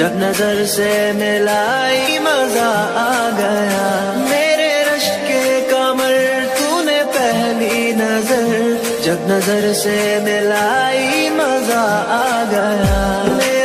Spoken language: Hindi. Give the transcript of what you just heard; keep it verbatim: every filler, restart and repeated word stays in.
जब नजर से मिलाई मजा आ गया, मेरे रश के कमर तूने पहली नजर, जब नजर से मिलाई मजा आ गया।